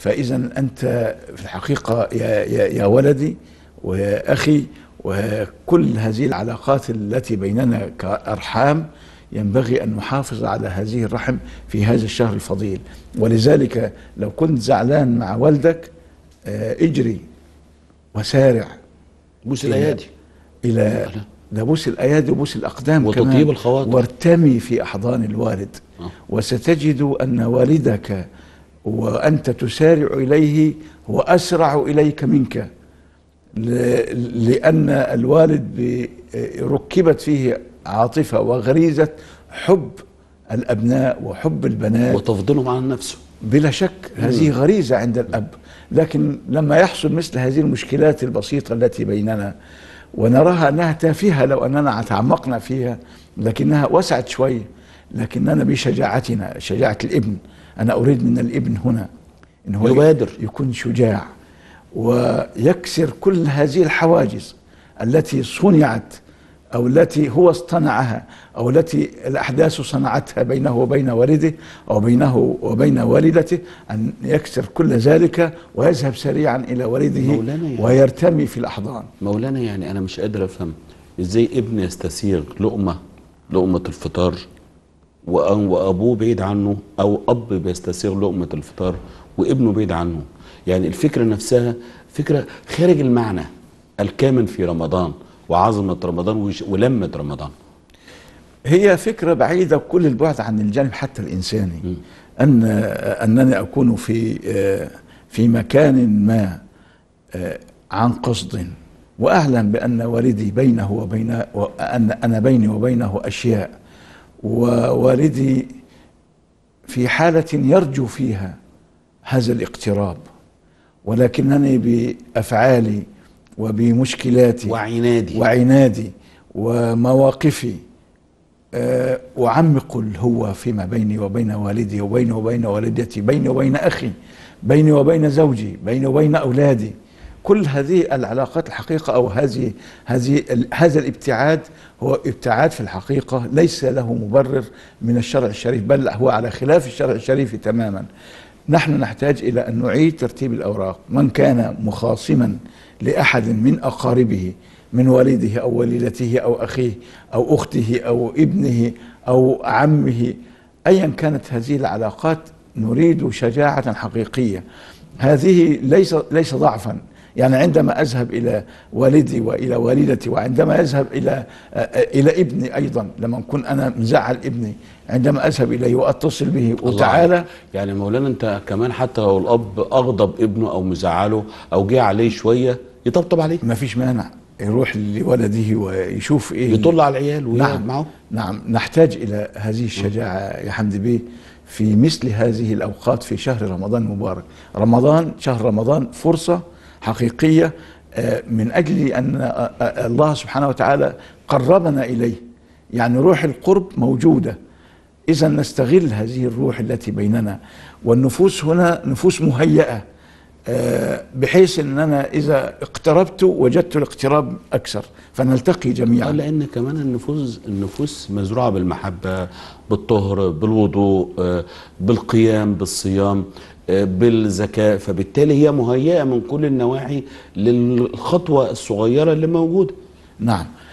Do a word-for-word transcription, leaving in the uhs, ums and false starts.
فإذا أنت في الحقيقة يا, يا, يا ولدي ويا أخي، وكل هذه العلاقات التي بيننا كأرحام ينبغي أن نحافظ على هذه الرحم في هذا الشهر الفضيل. ولذلك لو كنت زعلان مع والدك اجري وسارع بوس الأيادي إلى ده، بوس الأيادي وبوس الأقدام وتطيب الخواطر، وارتمي في أحضان الوالد. أه. وستجد أن والدك وأنت تسارع إليه هو أسرع إليك منك، لأن الوالد ركبت فيه عاطفة وغريزة حب الأبناء وحب البنات وتفضلهم عن نفسه بلا شك. هذه غريزة عند الأب، لكن لما يحصل مثل هذه المشكلات البسيطة التي بيننا ونراها أنها تافهة لو أننا تعمقنا فيها، لكنها وسعت شوية، لكننا بشجاعتنا، شجاعة الابن. أنا أريد من الابن هنا إن هو يبادر، يكون شجاع ويكسر كل هذه الحواجز التي صنعت أو التي هو اصطنعها أو التي الأحداث صنعتها بينه وبين والده أو بينه وبين والدته، أن يكسر كل ذلك ويذهب سريعا إلى والده ويرتمي في الأحضان. مولانا يعني أنا مش قادر أفهم إزاي ابن يستسيغ لقمة لقمة الفطار وأبوه بعيد عنه، أو أب بيستسيغ لقمة الفطار وابنه بعيد عنه. يعني الفكرة نفسها فكرة خارج المعنى الكامن في رمضان وعظمة رمضان ولمة رمضان. هي فكرة بعيدة كل البعد عن الجانب حتى الإنساني. م. أن أنني أكون في في مكان ما عن قصد وأعلم بأن والدي بينه وبين وأن أنا بيني وبينه أشياء، ووالدي في حالة يرجو فيها هذا الاقتراب، ولكنني بأفعالي وبمشكلاتي وعنادي وعنادي ومواقفي أه أعمق الهوة فيما بيني وبين والدي وبيني وبين والدتي، بيني وبين أخي، بيني وبين زوجي، بيني وبين أولادي. كل هذه العلاقات الحقيقة أو هذه هذه هذا الابتعاد هو ابتعاد في الحقيقة ليس له مبرر من الشرع الشريف، بل هو على خلاف الشرع الشريف تماما. نحن نحتاج إلى أن نعيد ترتيب الأوراق. من كان مخاصما لأحد من أقاربه من والده أو والدته أو أخيه أو أخته أو ابنه أو عمه، أيا كانت هذه العلاقات، نريد شجاعة حقيقية. هذه ليس ليس ضعفا. يعني عندما أذهب إلى والدي وإلى والدتي، وعندما يذهب إلى إلى ابني أيضا، لما أكون أنا مزعل ابني، عندما أذهب إليه وأتصل به وتعالى. يعني مولانا أنت كمان حتى لو الأب أغضب ابنه أو مزعله أو جه عليه شوية يطبطب عليه، ما فيش مانع، يروح لولده ويشوف إيه، يطل على العيال ويقعد نعم معه. نعم، نحتاج إلى هذه الشجاعة يا حمدي بيه في مثل هذه الأوقات في شهر رمضان المبارك. رمضان، شهر رمضان فرصة حقيقية من أجل أن الله سبحانه وتعالى قربنا إليه، يعني روح القرب موجودة. إذا نستغل هذه الروح التي بيننا، والنفوس هنا نفوس مهيئة بحيث أن أنا إذا اقتربت وجدت الاقتراب أكثر فنلتقي جميعا. لأن كمان النفوس النفوس مزروعة بالمحبة، بالطهر، بالوضوء، بالقيام، بالصيام، بالذكاء، فبالتالي هي مهيئة من كل النواحي للخطوة الصغيرة اللي موجودة. نعم.